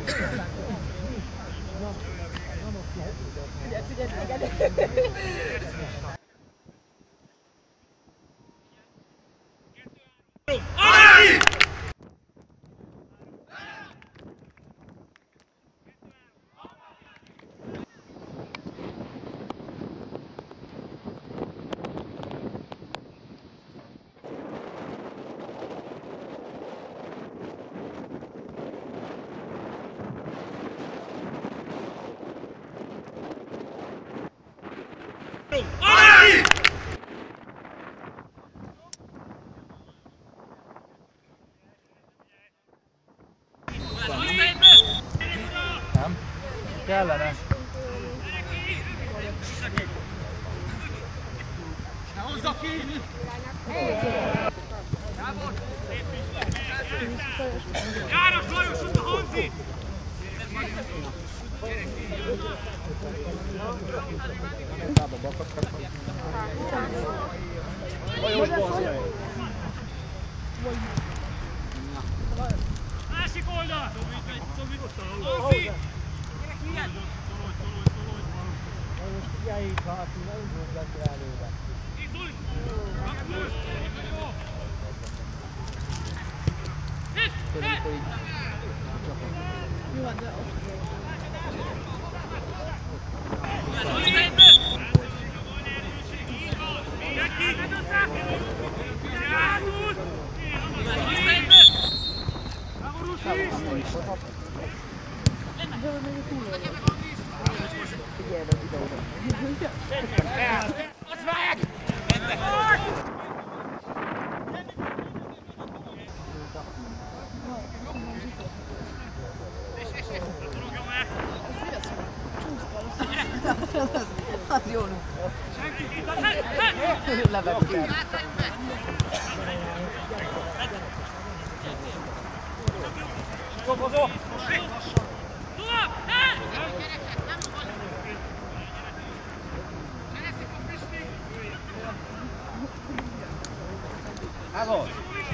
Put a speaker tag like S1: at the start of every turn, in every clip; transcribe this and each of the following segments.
S1: Nem? Kellene.
S2: Hozza ki! János Lajos, ott a Hanzi! Másik oldal! Hanzi! Az meg!
S3: Az jó luk. Levettem.
S2: Dobozó!
S1: Vamos!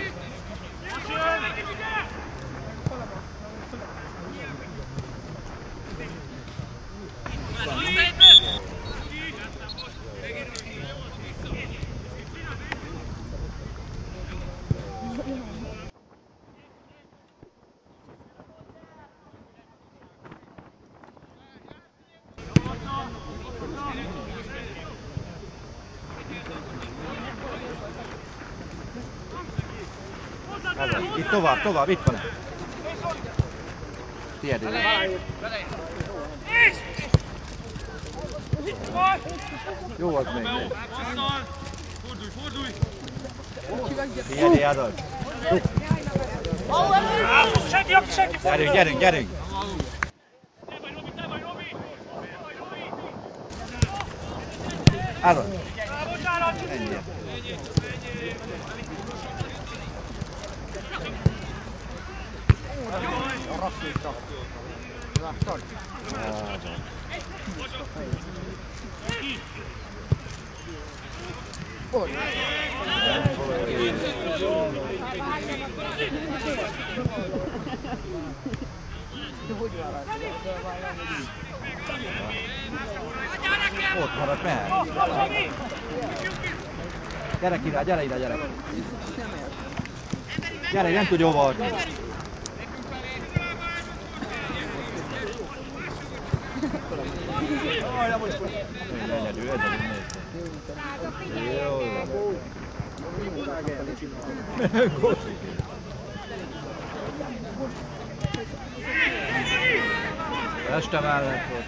S1: Itt tovább, itt van. Tiéd. Jó az még.
S2: Fordulj!
S1: Tiéd, Jádor.
S2: Senki!
S1: Gyerünk! Áron. Ennyi. Ott maradt, mehet. Gyere ide, gyere. Gyere, nem tudja hova adni. Egyedül. Jó. Este mellett volt.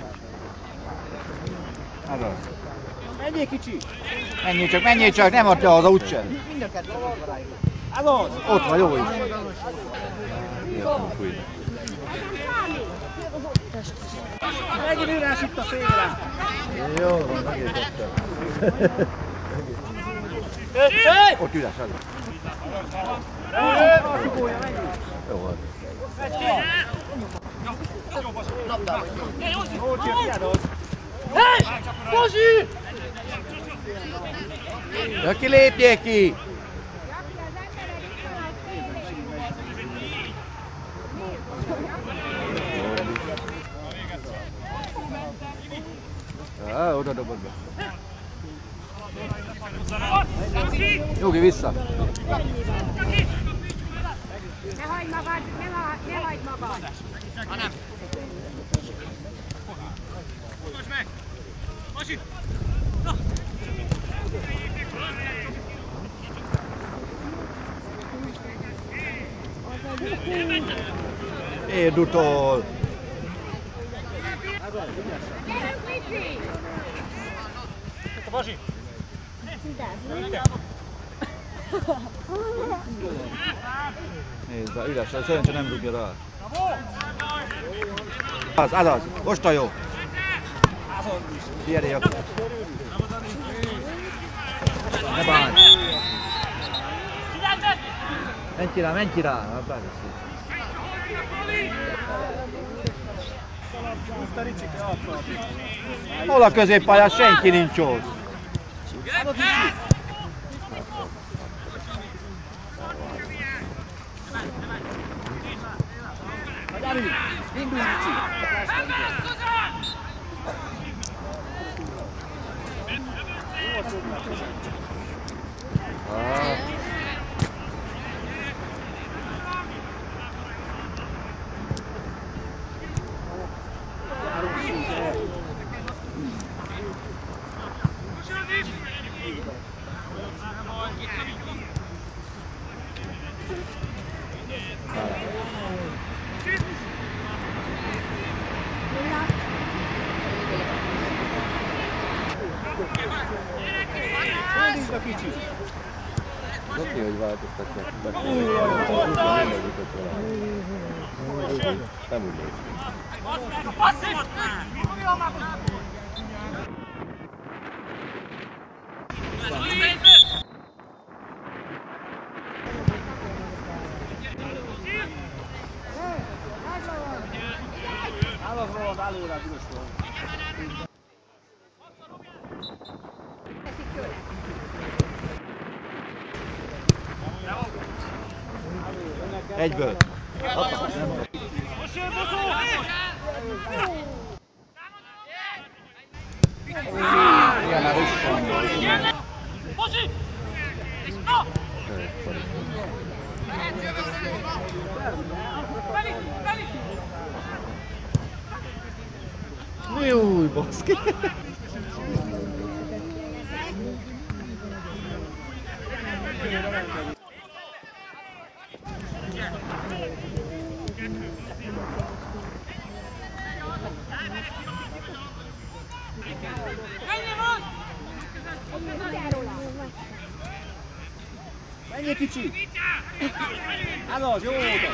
S1: Ez az.
S2: Menjél kicsi!
S1: Menjél csak, nem adja haza úgysem.
S2: Ez az!
S1: Ott van, jó is.
S2: Megint írás itt a félre!
S1: Jó van, megértettem. Ott üres elő. Jó van.
S2: Hé! Bozsi!
S1: Ja, ki lépjék ki! Oda dobod be. Jogi, vissza!
S4: Ne hagyd magad, ne hagyd magad!
S2: Hanem! Mutasd meg! Masi! Na!
S1: Érdutol!
S4: Gyerünk, Miki!
S2: Masi!
S1: Nézd, de üres, szerencsé nem rúgja rá. Az, most a jó. Gyere, akkor. Ne bánj. Menj ki rá. Hol a középpályán? Senki nincs ott.
S2: Indulj, Ricsi!
S1: Oké, hogy változtatják. Nem úgy néz
S2: Állok rólad előre, büdös volt.
S1: Egyből. Igen, már vissza. Júj, baszki!
S2: Menjél, kicsi! Ez az, jó volt!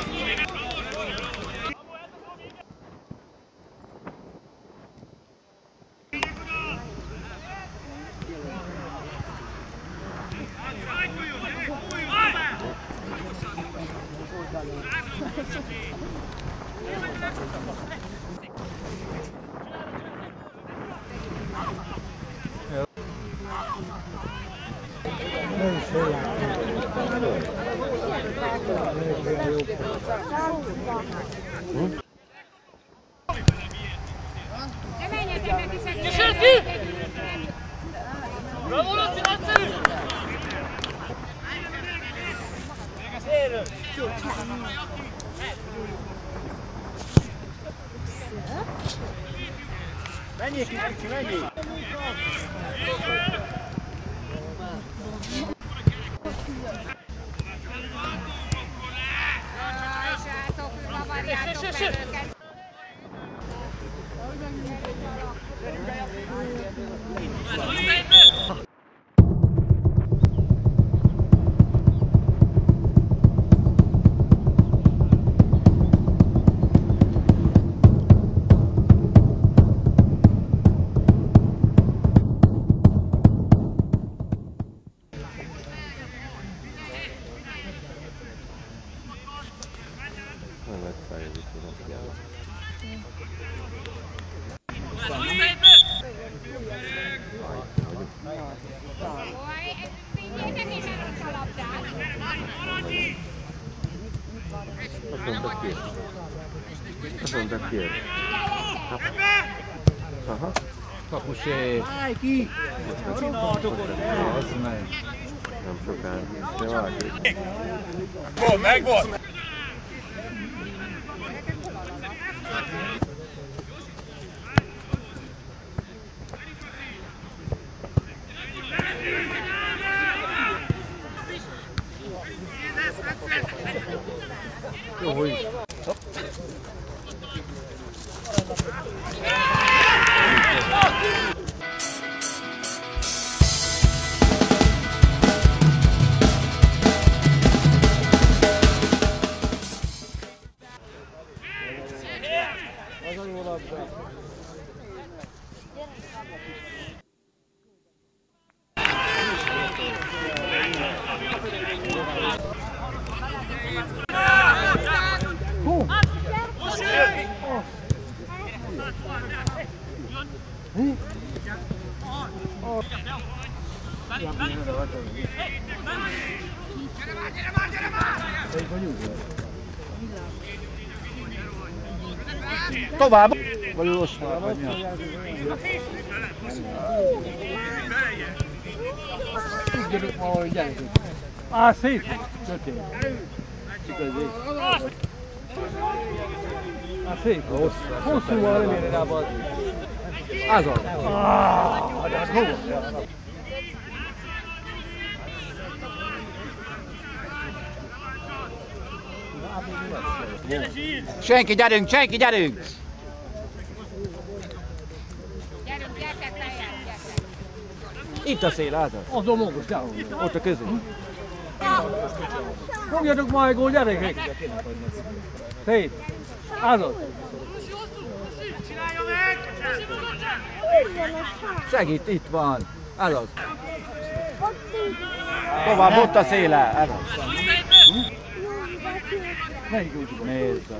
S4: Ne menjetek neki segíteni!
S2: Kísérti! Bravo, Laci, nagyszerű! Szélről! Menjél, kicsi, menjél!
S4: Sátok, zavarjátok fel őket!
S1: Nem lesz fejezik, tudom, figyelme.
S4: Vigyétek innen ott a labdát!
S1: Azt mondtad ki? Azt mondtad ki? Aha. Kapusé!
S2: Állj ki! Csináltok ott!
S1: Az meg. Nem sokára. De valaki.
S5: Gól, megvolt!
S1: Jó, hogy
S2: Tovább! Vagy Osvár, vagy mi? Tudjuk, ahogy gyerekünk. Szép! Sötét. Igazi. Szép. Hosszúval nem érni rá bal. Az az. De az hova?
S1: senki, gyerünk, senki, gyerünk!
S4: Gyerünk, gyertek lejjebb, gyertek.
S1: Itt a szél, látod?
S2: Az a mogos, gyerünk.
S1: Ott a közé.
S2: Fogjatok már egy gól, gyerekek! Szép! Az az.
S1: Segít, itt van. Ez az. Tovább, ott a széle. Ez az.
S2: Melyik úgy?
S1: Nézd.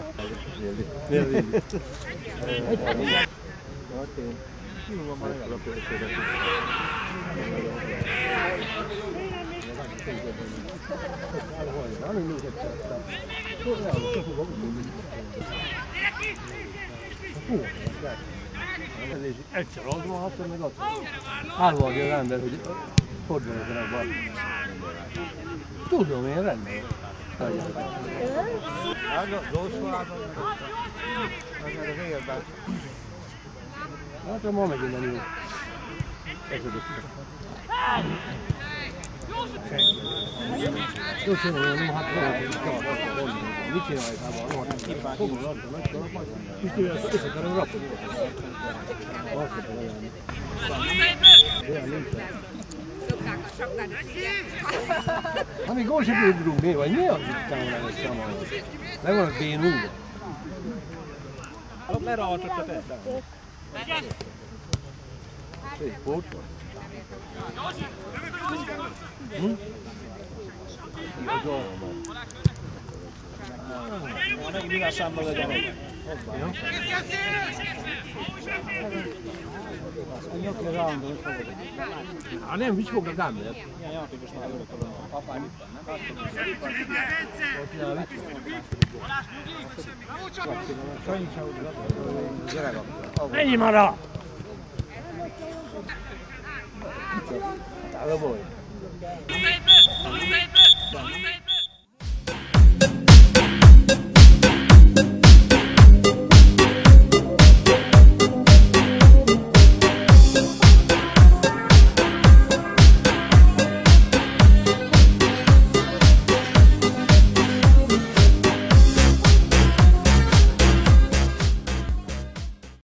S2: Egyszer az van, hát meg az. Állva az ember, hogy forduljanak van. Tudom én, rendben. Hát ma megint nem jó. Jó csinálom, nem hát mit csináljuk hát? Fogod adta, nagy kalapot, és tőle össze akarom rapni. Azt akarom ajánlni. Olyan nincsen. Hát még gól sem bírunk mi, vagy mi az itt támadás számára? Meg van a bénul. Merre altott a te? Szép pót van. Megint mivel számba legyen meg? Nem, mit fog a gámlet? Ennyi mara! Tála volt.